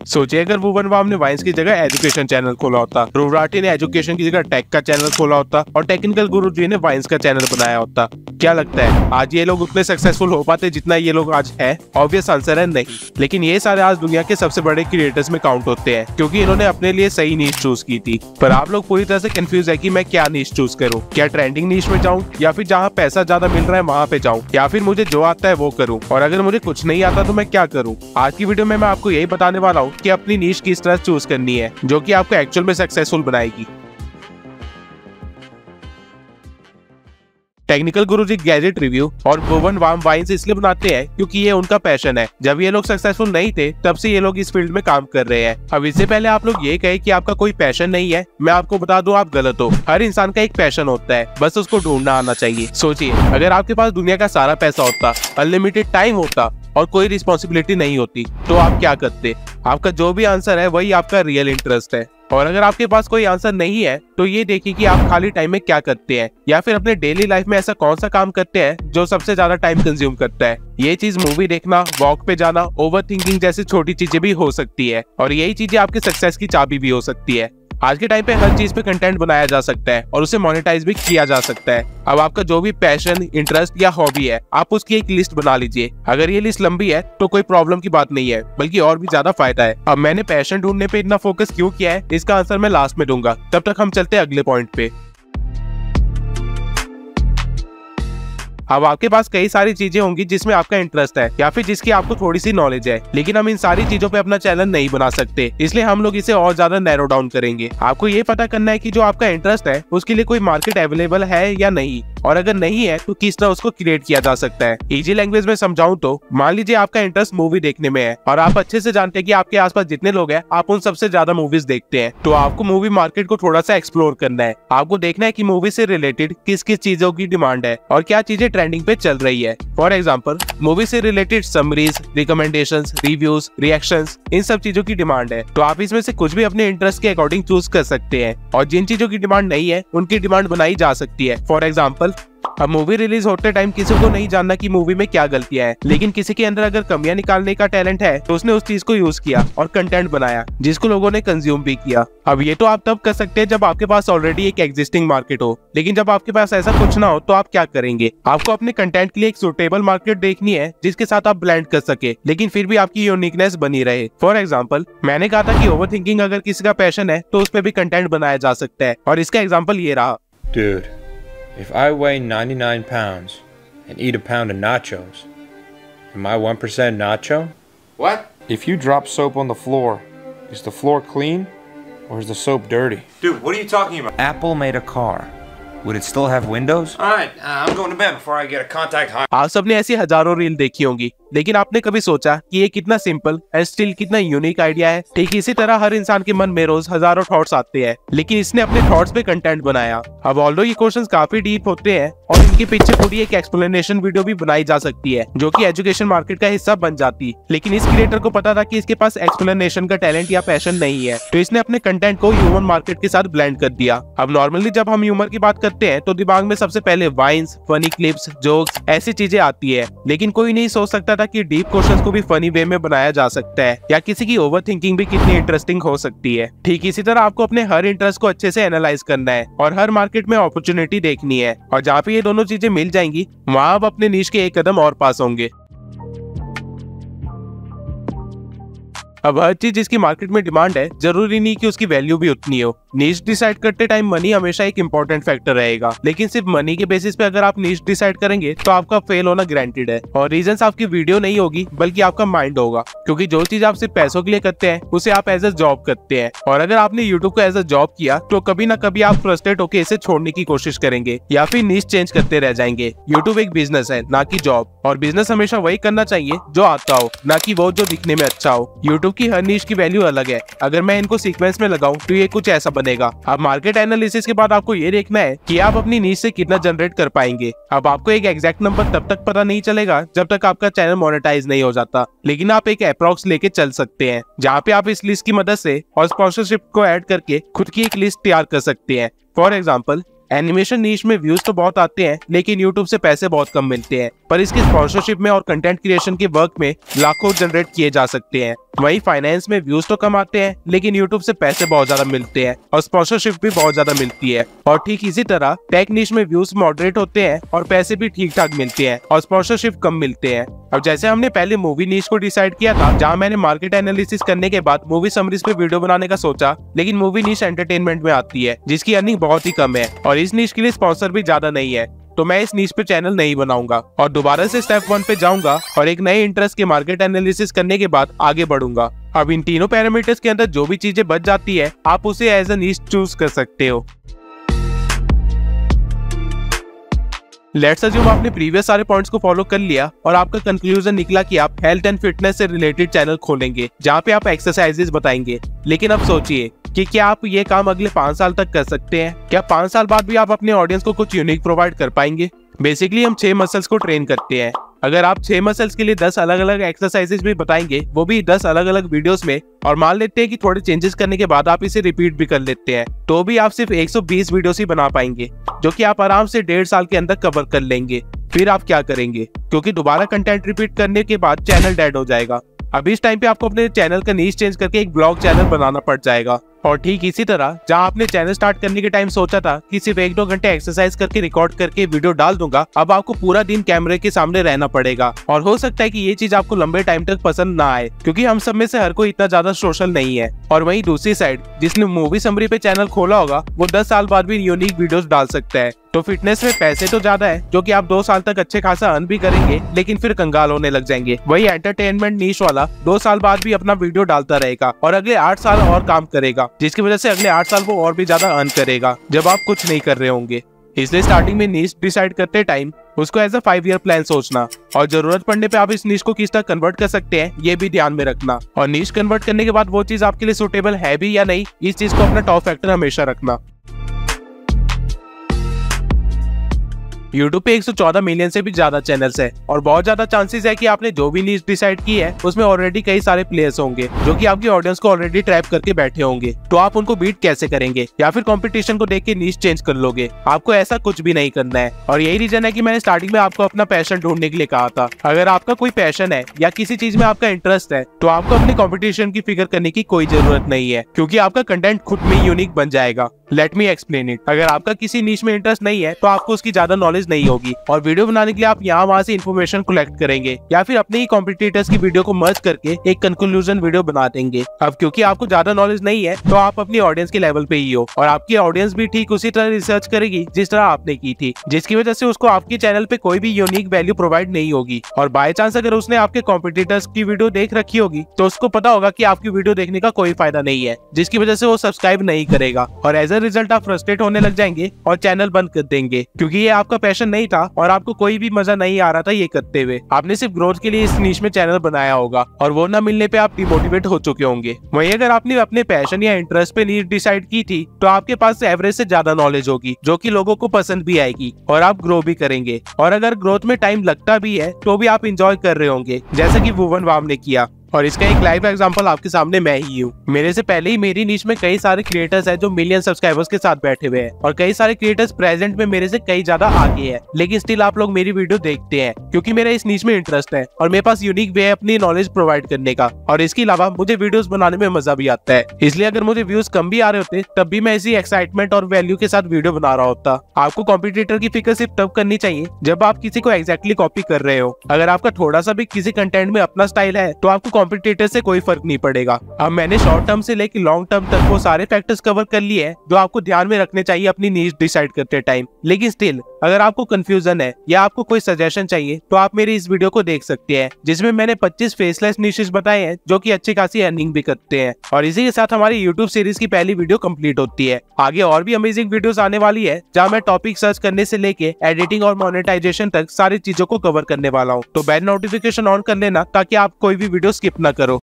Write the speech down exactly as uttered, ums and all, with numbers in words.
सोचिए अगर भुवन बाम ने वाइन्स की जगह एजुकेशन चैनल खोला होता, ध्रुव राठी ने एजुकेशन की जगह टेक का चैनल खोला होता और टेक्निकल गुरुजी ने वाइन्स का चैनल बनाया होता, क्या लगता है आज ये लोग उतने सक्सेसफुल हो पाते जितना ये लोग आज है? ऑब्वियस आंसर है नहीं। लेकिन ये सारे आज दुनिया के सबसे बड़े क्रिएटर्स में काउंट होते हैं क्योंकि इन्होंने अपने लिए सही नीश चूज की थी। पर आप लोग पूरी तरह से कंफ्यूज है कि मैं क्या नीश चूज करूं, क्या ट्रेंडिंग नीश में जाऊं या फिर जहां पैसा ज्यादा मिल रहा है वहां पे जाऊं, या फिर मुझे जो आता है वो करूं, और अगर मुझे कुछ नहीं आता तो मैं क्या करूं? आज की वीडियो में मैं आपको यही बताने वाला हूं कि अपनी नीश किस तरह चूज करनी है जो कि आपको एक्चुअल में सक्सेसफुल बनाएगी। टेक्निकल गुरुजी गैजेट रिव्यू और भुवन बाम वाइन्स इसलिए बनाते हैं क्योंकि ये उनका पैशन है। जब ये लोग सक्सेसफुल नहीं थे तब से ये लोग इस फील्ड में काम कर रहे हैं। अब इससे पहले आप लोग ये कहे कि आपका कोई पैशन नहीं है, मैं आपको बता दूं आप गलत हो। हर इंसान का एक पैशन होता है, बस उसको ढूंढना आना चाहिए। सोचिए अगर आपके पास दुनिया का सारा पैसा होता, अनलिमिटेड टाइम होता और कोई रिस्पॉन्सिबिलिटी नहीं होती तो आप क्या करते? आपका जो भी आंसर है वही आपका रियल इंटरेस्ट है। और अगर आपके पास कोई आंसर नहीं है तो ये देखिए कि आप खाली टाइम में क्या करते हैं, या फिर अपने डेली लाइफ में ऐसा कौन सा काम करते हैं जो सबसे ज्यादा टाइम कंज्यूम करता है। ये चीज मूवी देखना, वॉक पे जाना, ओवर थिंकिंग जैसी छोटी चीजें भी हो सकती है, और यही चीजें आपके सक्सेस की चाबी भी हो सकती है। आज के टाइम पे हर चीज पे कंटेंट बनाया जा सकता है और उसे मोनेटाइज भी किया जा सकता है। अब आपका जो भी पैशन, इंटरेस्ट या हॉबी है, आप उसकी एक लिस्ट बना लीजिए। अगर ये लिस्ट लंबी है तो कोई प्रॉब्लम की बात नहीं है, बल्कि और भी ज्यादा फायदा है। अब मैंने पैशन ढूंढने पे इतना फोकस क्यों किया है, इसका आंसर मैं लास्ट में दूंगा। तब तक हम चलते हैं अगले पॉइंट पे। अब आपके पास कई सारी चीजें होंगी जिसमें आपका इंटरेस्ट है या फिर जिसकी आपको थोड़ी सी नॉलेज है, लेकिन हम इन सारी चीजों पे अपना चैनल नहीं बना सकते, इसलिए हम लोग इसे और ज्यादा नैरो डाउन करेंगे। आपको ये पता करना है कि जो आपका इंटरेस्ट है उसके लिए कोई मार्केट अवेलेबल है या नहीं, और अगर नहीं है तो किस तरह उसको क्रिएट किया जा सकता है। इजी लैंग्वेज में समझाऊं तो मान लीजिए आपका इंटरेस्ट मूवी देखने में है और आप अच्छे से जानते हैं कि आपके आसपास जितने लोग हैं आप उन सबसे ज्यादा मूवीज देखते हैं, तो आपको मूवी मार्केट को थोड़ा सा एक्सप्लोर करना है। आपको देखना है कि मूवी से रिलेटेड किस किस चीजों की डिमांड है और क्या चीजें ट्रेंडिंग पे चल रही है। फॉर एग्जाम्पल मूवी से related summaries, recommendations, reviews, reactions, इन सब चीजों की डिमांड है, तो आप इसमें से कुछ भी अपने इंटरेस्ट के अकॉर्डिंग चूज कर सकते हैं, और जिन चीजों की डिमांड नहीं है उनकी डिमांड बनाई जा सकती है। फॉर एग्जाम्पल अब मूवी रिलीज होते टाइम किसी को नहीं जानना कि मूवी में क्या गलतियां हैं, लेकिन किसी के अंदर अगर कमियां निकालने का टैलेंट है तो उसने उस चीज को यूज किया और कंटेंट बनाया जिसको लोगों ने कंज्यूम भी किया। अब ये तो आप तब कर सकते हैं जब आपके पास ऑलरेडी एक एग्जिस्टिंग मार्केट हो, लेकिन जब आपके पास ऐसा कुछ ना हो तो आप क्या करेंगे? आपको अपने कंटेंट के लिए एक सुटेबल मार्केट देखनी है जिसके साथ आप ब्लेंड कर सके, लेकिन फिर भी आपकी यूनिकनेस बनी रहे। फॉर एग्जाम्पल मैंने कहा था कि ओवर थिंकिंग अगर किसी का पैशन है तो उस पर भी कंटेंट बनाया जा सकता है, और इसका एग्जाम्पल ये रहा। Dude, if I weigh ninety-nine pounds and eat a pound of nachos, am I one percent nacho? What? If you drop soap on the floor, is the floor clean or is the soap dirty? Dude, what are you talking about? Apple made a car. Would it still have windows? Alright, uh, I'm going to bed before I get a contact high. आप सबने ऐसी हजारों reel देखी होंगी, लेकिन आपने कभी सोचा कि ये कितना सिंपल एंड स्टिल कितना यूनिक आइडिया है? ठीक इसी तरह हर इंसान के मन में रोज हजारों थॉट्स आते हैं, लेकिन इसने अपने थॉट्स पे कंटेंट बनाया। अब ऑल्दो ये क्वेश्चंस काफी डीप होते हैं और इनके पीछे पूरी एक एक्सप्लेनेशन वीडियो भी बनाई जा सकती है जो कि एजुकेशन मार्केट का हिस्सा बन जाती, लेकिन इस क्रिएटर को पता था कि इसके पास एक्सप्लेनेशन का टैलेंट या पैशन नहीं है, तो इसने अपने कंटेंट को ह्यूमन मार्केट के साथ ब्लेंड कर दिया। अब नॉर्मली जब हम ह्यूमर की बात करते हैं तो दिमाग में सबसे पहले वाइन्स, फनी क्लिप्स, जोक्स, ऐसी चीजें आती है, लेकिन कोई नहीं सोच सकता था कि डीप क्वेश्चंस को भी फनी वे में बनाया जा सकता है, या किसी की ओवर थिंकिंग भी कितनी इंटरेस्टिंग हो सकती है। ठीक इसी तरह आपको अपने हर इंटरेस्ट को अच्छे से एनालाइज करना है और हर मार्केट में अपॉर्चुनिटी देखनी है, और जहाँ पे ये दोनों चीजें मिल जाएंगी वहाँ आप अपने नीश के एक कदम और पास होंगे। अब हर चीज जिसकी मार्केट में डिमांड है जरूरी नहीं कि उसकी वैल्यू भी उतनी हो। नीश डिसाइड करते टाइम मनी हमेशा एक इंपॉर्टेंट फैक्टर रहेगा, लेकिन सिर्फ मनी के बेसिस पे अगर आप नीश डिसाइड करेंगे तो आपका फेल होना गारंटेड है। और रीजंस आपकी वीडियो नहीं होगी बल्कि आपका माइंड होगा, क्योंकि जो चीज आप सिर्फ पैसों के लिए करते हैं उसे आप एज ए जॉब करते हैं, और अगर आपने यूट्यूब को एज ए जॉब किया तो कभी ना कभी आप फ्रस्ट्रेट होकर इसे छोड़ने की कोशिश करेंगे या फिर नीश चेंज करते रह जाएंगे। यूट्यूब एक बिजनेस है ना कि जॉब, और बिजनेस हमेशा वही करना चाहिए जो आता हो, ना कि वो जो दिखने में अच्छा हो। यूट्यूब की हर नीश की वैल्यू अलग है, अगर मैं इनको सीक्वेंस में लगाऊं तो ये कुछ ऐसा बनेगा। अब मार्केट एनालिसिस के बाद आपको ये देखना है कि आप अपनी नीश से कितना जनरेट कर पाएंगे। अब आपको एक एग्जैक्ट नंबर तब तक पता नहीं चलेगा जब तक आपका चैनल मोनेटाइज नहीं हो जाता, लेकिन आप एक अप्रॉक्स लेके चल सकते हैं जहाँ पे आप इस लिस्ट की मदद से और स्पॉन्सरशिप को ऐड करके खुद की एक लिस्ट तैयार कर सकते हैं। फॉर एग्जाम्पल एनिमेशन नीश में व्यूज तो बहुत आते हैं, लेकिन यूट्यूब से पैसे बहुत कम मिलते हैं, पर इसके स्पॉन्सरशिप में और कंटेंट क्रिएशन के वर्क में लाखों जनरेट किए जा सकते हैं। वहीं फाइनेंस में व्यूज तो कम आते हैं, लेकिन यूट्यूब से पैसे बहुत ज्यादा मिलते हैं और स्पॉन्सरशिप भी बहुत ज्यादा मिलती है। और ठीक इसी तरह टेक नीश में व्यूज मॉडरेट होते हैं और पैसे भी ठीक ठाक मिलते हैं और स्पॉन्सरशिप कम मिलते हैं। अब जैसे हमने पहले मूवी नीश को डिसाइड किया था, जहां मैंने मार्केट एनालिसिस करने के बाद मूवी समरीज पे वीडियो बनाने का सोचा, लेकिन मूवी नीश एंटरटेनमेंट में आती है जिसकी अर्निंग बहुत ही कम है और इस नीश के लिए स्पॉन्सर भी ज्यादा नहीं है, तो मैं इस नीश पे चैनल नहीं बनाऊंगा और दोबारा से स्टेप वन पे जाऊंगा और एक नए इंटरेस्ट के मार्केट एनालिसिस करने के बाद आगे बढ़ूंगा। अब इन तीनों पैरामीटर्स के अंदर जो भी चीजें बच जाती है, आप उसे एज अ नीश चूज कर सकते हो। लेट्स अज्यूम आपने प्रीवियस सारे पॉइंट्स को फॉलो कर लिया और आपका कंक्लूजन निकला कि आप हेल्थ एंड फिटनेस से रिलेटेड चैनल खोलेंगे जहाँ पे आप एक्सरसाइजेस बताएंगे। लेकिन अब सोचिए कि क्या आप ये काम अगले पाँच साल तक कर सकते हैं? क्या पाँच साल बाद भी आप अपने ऑडियंस को कुछ यूनिक प्रोवाइड कर पाएंगे? बेसिकली हम छह मसल्स को ट्रेन करते हैं। अगर आप छह मसल्स के लिए दस अलग अलग एक्सरसाइजेस भी बताएंगे, वो भी दस अलग अलग वीडियोस में, और मान लेते हैं कि थोड़े चेंजेस करने के बाद आप इसे रिपीट भी कर लेते हैं, तो भी आप सिर्फ एक सौ बीस वीडियोस ही बना पाएंगे, जो कि आप आराम से डेढ़ साल के अंदर कवर कर लेंगे। फिर आप क्या करेंगे? क्योंकि दोबारा कंटेंट रिपीट करने के बाद चैनल डेड हो जाएगा। अब इस टाइम पे आपको अपने चैनल का नीश चेंज करके एक ब्लॉग चैनल बनाना पड़ जाएगा। और ठीक इसी तरह जहां आपने चैनल स्टार्ट करने के टाइम सोचा था कि सिर्फ एक दो घंटे एक्सरसाइज करके रिकॉर्ड करके वीडियो डाल दूंगा, अब आपको पूरा दिन कैमरे के सामने रहना पड़ेगा। और हो सकता है कि ये चीज आपको लंबे टाइम तक पसंद ना आए, क्योंकि हम सब में से हर कोई इतना ज्यादा सोशल नहीं है। और वहीं दूसरी साइड, जिसने मूवी समरी पे चैनल खोला होगा, वो दस साल बाद भी यूनिक वीडियोस डाल सकता है। तो फिटनेस में पैसे तो ज्यादा है, जो कि आप दो साल तक अच्छे खासा अर्न भी करेंगे, लेकिन फिर कंगाल होने लग जाएंगे। वही एंटरटेनमेंट नीश वाला दो साल बाद भी अपना वीडियो डालता रहेगा और अगले आठ साल और काम करेगा, जिसकी वजह से अगले आठ साल वो और भी ज्यादा अर्न करेगा, जब आप कुछ नहीं कर रहे होंगे। इसलिए स्टार्टिंग में नीश डिसाइड करते टाइम उसको as a five year plan सोचना, और जरूरत पड़ने पे आप इस नीश को किस तरह कन्वर्ट कर सकते हैं ये भी ध्यान में रखना। और नीश कन्वर्ट करने के बाद वो चीज आपके लिए सुटेबल है भी या नहीं, इस चीज को अपना टॉप फैक्टर हमेशा रखना। यूट्यूब पे एक सौ चौदह मिलियन से भी ज्यादा चैनल्स है और बहुत ज्यादा चांसेस है कि आपने जो भी नीश डिसाइड की है उसमें ऑलरेडी कई सारे प्लेयर्स होंगे जो कि आपकी ऑडियंस को ऑलरेडी ट्रैप करके बैठे होंगे। तो आप उनको बीट कैसे करेंगे? या फिर कंपटीशन को देख के नीश चेंज कर लोगे? आपको ऐसा कुछ भी नहीं करना है। और यही रीजन है कि मैंने स्टार्टिंग में आपको अपना पैशन ढूंढने के लिए कहा था। अगर आपका कोई पैशन है या किसी चीज में आपका इंटरेस्ट है, तो आपको अपने कॉम्पिटिशन की फिक्र करने की कोई जरूरत नहीं है, क्योंकि आपका कंटेंट खुद में यूनिक बन जाएगा। Let me explain it. अगर आपका किसी नीश में इंटरेस्ट नहीं है, तो आपको उसकी ज्यादा नॉलेज नहीं होगी और वीडियो बनाने के लिए आप यहाँ वहाँ से इन्फॉर्मेशन कलेक्ट करेंगे या फिर अपने ही कॉम्पिटिटर्स की वीडियो को मर्ज करके एक कंक्लूजन वीडियो बना देंगे। अब क्योंकि आपको ज्यादा नॉलेज नहीं है, तो आप अपनी ऑडियंस के लेवल पे ही हो और आपकी ऑडियंस भी ठीक उसी तरह रिसर्च करेगी जिस तरह आपने की थी, जिसकी वजह से उसको आपके चैनल पे कोई भी यूनिक वैल्यू प्रोवाइड नहीं होगी। और बाय चांस अगर उसने आपके कॉम्पिटिटर्स की वीडियो देख रखी होगी, तो उसको पता होगा कि आपकी वीडियो देखने का कोई फायदा नहीं है, जिसकी वजह से वो सब्सक्राइब नहीं करेगा और एज अ रिजल्ट आप फ्रस्ट्रेट होने लग जाएंगे और चैनल बंद कर देंगे, क्योंकि ये आपका पैशन नहीं था और आपको कोई भी मजा नहीं आ रहा था ये करते हुए। आपने सिर्फ ग्रोथ के लिए इस नीश में चैनल बनाया होगा और वो ना मिलने पे आप डिमोटिवेट हो चुके होंगे। वहीं अगर आपने अपने पैशन या इंटरेस्ट पे नीश डिसाइड की थी, तो आपके पास एवरेज से ज्यादा नॉलेज होगी, जो कि लोगों को पसंद भी आएगी और आप ग्रो भी करेंगे। और अगर ग्रोथ में टाइम लगता भी है, तो भी आप इंजॉय कर रहे होंगे, जैसा कि भुवन वाम ने किया। और इसका एक लाइव एग्जांपल आपके सामने मैं ही हूँ। मेरे से पहले ही मेरी नीश में कई सारे क्रिएटर्स हैं जो मिलियन सब्सक्राइबर्स के साथ बैठे हुए हैं और कई सारे क्रिएटर्स प्रेजेंट में मेरे से कई ज्यादा आगे हैं, लेकिन स्टिल आप लोग मेरी वीडियो देखते हैं क्योंकि मेरा इस नीश में इंटरेस्ट है और मेरे पास यूनिक वे है अपनी नॉलेज प्रोवाइड करने का। और इसके अलावा मुझे वीडियोस बनाने में मजा भी आता है, इसलिए अगर मुझे व्यूज कम भी आ रहे होते तब भी मैं इसी एक्साइटमेंट और वैल्यू के साथ वीडियो बना रहा होता। आपको कॉम्पिटिटर की फिक्र सिर्फ तब करनी चाहिए जब आप किसी को एक्जैक्टली कॉपी कर रहे हो। अगर आपका थोड़ा सा भी किसी कंटेंट में अपना स्टाइल है, तो आपको कॉम्पिटिटर से कोई फर्क नहीं पड़ेगा। अब मैंने शॉर्ट टर्म से लेकर लॉन्ग टर्म तक वो सारे फैक्टर्स कवर कर लिए हैं जो आपको ध्यान में रखने चाहिए अपनी नीश डिसाइड करते टाइम। लेकिन स्टिल अगर आपको कंफ्यूजन है या आपको कोई सजेशन चाहिए, तो आप मेरी इस वीडियो को देख सकते हैं, जिसमें मैंने पच्चीस फेसलेस निशेस बताए हैं जो कि अच्छी खासी अर्निंग भी करते हैं। और इसी के साथ हमारी यूट्यूब सीरीज की पहली वीडियो कंप्लीट होती है। आगे और भी अमेजिंग वीडियोस आने वाली है, जहां मैं टॉपिक सर्च करने से लेके एडिटिंग और मोनेटाइजेशन तक सारी चीजों को कवर करने वाला हूं। तो बेल नोटिफिकेशन ऑन कर लेना ताकि आप कोई भी वीडियो स्किप ना करो।